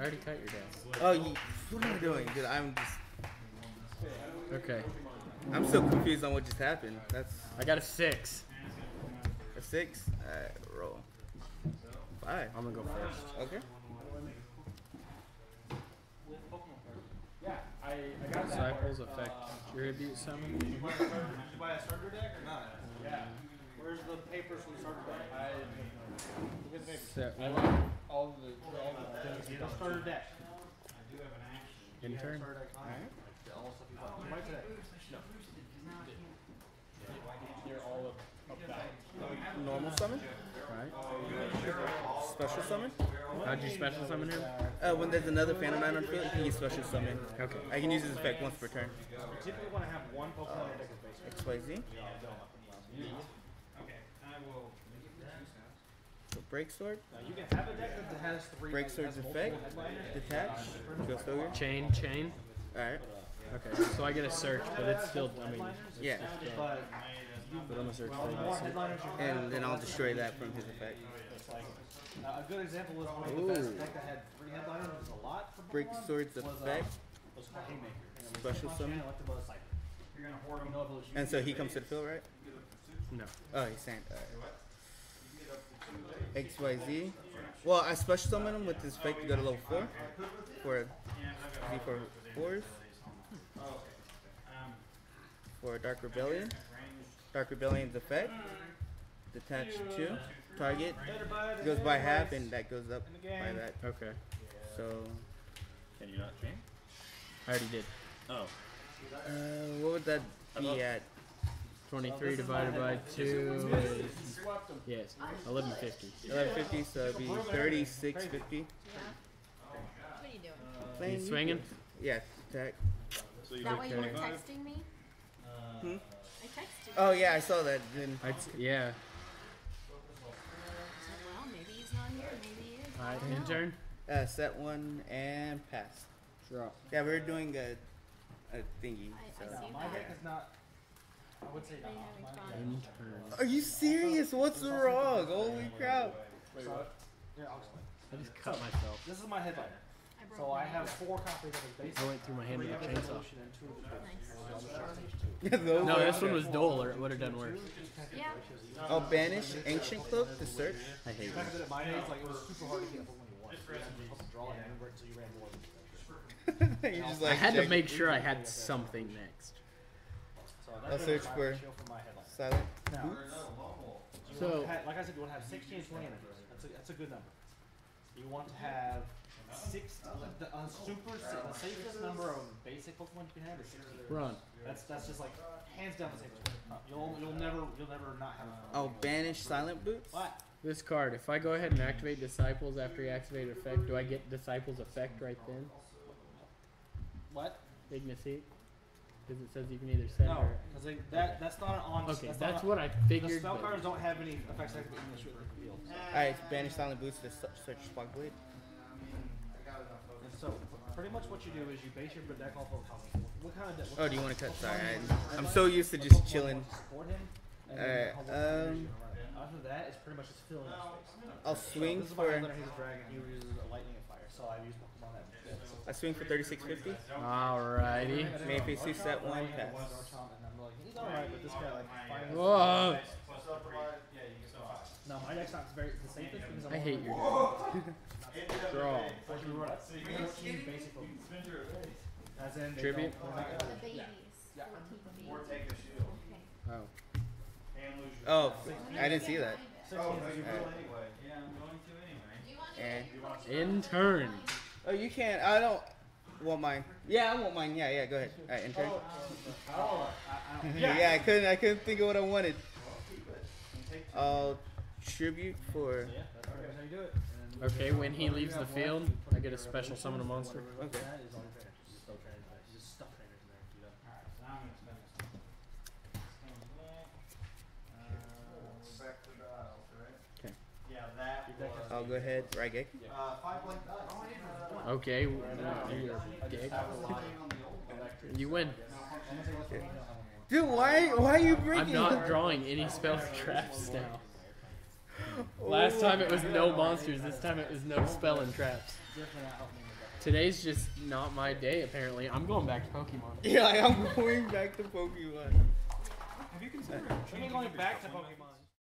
already cut your deck. Oh, what am I doing? Dude, I'm just. Okay. I'm so confused on what just happened. That's I got a 6. a 6. Alright, roll. 5. I'm gonna go first. Okay. Yeah, I got that. Disciples affect tribute summon. Did you buy a starter deck or not? Yeah. Where's the papers from the starter deck? Look at the papers. Set I one. want all the starter deck. Intern. Starter deck. Alright. All the stuff you bought. Why today? No. They're all about. Normal summon? Right. Special summon? How'd you special summon him? When there's another Phantom Knight on field, he can special summon. Okay. I can use his effect once per turn. You typically want to have one Pokemon in your deck as basic. XYZ. So Break Sword. Now you can have a deck that has 3. Break that Sword's has effect. multiple headliners. Detach. Ghost Ogre. Chain. Alright. Okay. So I get a search, but it's still. I mean, Yeah. But but I'm gonna search the for more this. headliners you have, And then I'll destroy that from his effect. it's like a good example was one of the best deck that had 3 headliners. It was a lot for Break Pokemon. Sword's was, effect. was Haymaker. And it was Special Pokemon summon. Channel, Electabuzz, like, you're gonna hoard them. No evolution. And so he comes to the field, right? No. Oh, he's saying. XYZ. Well, I special summon him with his effect to go to level 4 for Z4 4s. For Dark Rebellion. Dark Rebellion's effect. Detach 2. Target. Goes by half and that goes up by that. Okay. So, Can you not change? I already did. Oh. what would that be at? 23 divided by 2 is yes, 1150. 1150, so it'd be 3650. Yeah. What are you doing? Playing You swinging? Yeah, attack. So you That way you were okay. texting me? Hmm? I texted you. Oh yeah, I saw that. Then Yeah. Well, maybe he's not here. Maybe he is. All I right. don't know. Intern. set 1 and pass. Drop. Yeah, we're doing a thingy. I So. see My that. deck is not. I would say Are not. you having fun? Intern. Are you serious? What's wrong? Holy crap! So, yeah, I'll explain. I just cut myself. This is my headliner. I broke So I mine. have 4 copies of his basic. I went through my hand 3 with of a his chainsaw. evolution, and 2 of his basic. Yeah, those No, are- this one was dull, or it would have done worse. Yeah. Oh, banish ancient cloak to search. I hate Back this. at my age, like it was super hard to get a Pokemon you wanted. You were supposed to draw it and remember it until you ran more than You just I like had to check make sure I had something next. So I'll search for my headline. silent. Now, So- like I said, you want to have 16 and 20 energies. That's a good number. You want to have 6. The the safest number of basic Pokemon you can have is 16. Run. That's just like hands down the safest one. You'll never not have. Oh, banish silent boots. What? This card, if I go ahead and activate Disciples after you activate effect, do I get Disciples effect right then? What? Ignicy? Because it says you can either send No, or... because that's not on. Okay, not that's on- what I The figured. spell but- cards don't have any effects active in the field. Alright, banish silent boots to search Spark Blade. And so, pretty much what you do is you base your deck off of what kind of deck. Oh, do you want to cut? Sorry, I'm so used to just chilling. Support him. And Alright, then after that, it's pretty much just filling up space. I'll swing This is my for. headliner. He's a dragon. He uses a lightning and fire. So I use Pokemon that. I swing for 3650. Alrighty. Main phase 2, set 1, pass. And I'm like, he's alright, but this guy like finally. Whoa! No, my deck's not very the safest because I'm I hate your Draw. basic Pokemon. As in they Tribute? don't- The babies. Yeah. 14 babies. Okay. Oh. Oh, I didn't see that. 16 And Intern. oh, you can't. I don't want mine. Yeah, I want mine. Yeah, go ahead. Alright, intern. Yeah, I couldn't think of what I wanted. I'll tribute for. Yeah, that's how you do it. And Okay, when he leaves the field, I get a special summon a monster. Okay. that is all your trainers. Just throw trainers in there. Just stuff trainers in there. Do that. Okay. I'll go ahead. Raigek. Okay, you're dick. You win. Dude, why are you breaking? I'm not drawing any spell traps now. Last time it was no monsters. This time it was no spell and traps. Definitely not helping me with that. Today's just not my day. Apparently, I'm going back to Pokemon. Yeah, I'm going back to Pokemon. Have you considered I'm going back to Pokemon.